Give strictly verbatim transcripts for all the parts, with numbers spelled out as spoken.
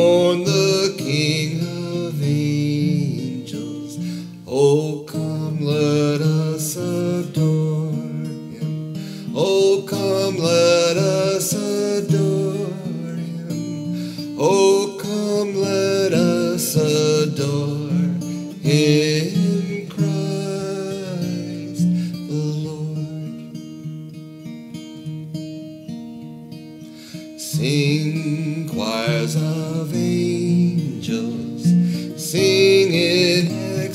born the King of angels. Oh, come, let us adore him. Oh, come, let us adore him. Oh, come, let us adore him, Christ the Lord. Sing, choirs of angels, sing in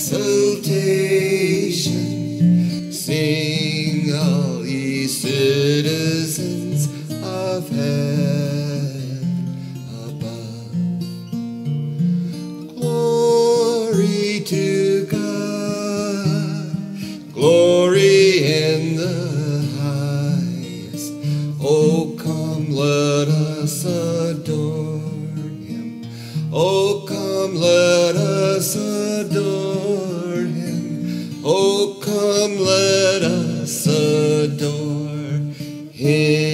exultation. Sing, all ye citizens of heaven above. Glory to God, glory in the highest. Oh, come, let us adore him. Oh, come, let us adore him. Oh, come, let us adore him.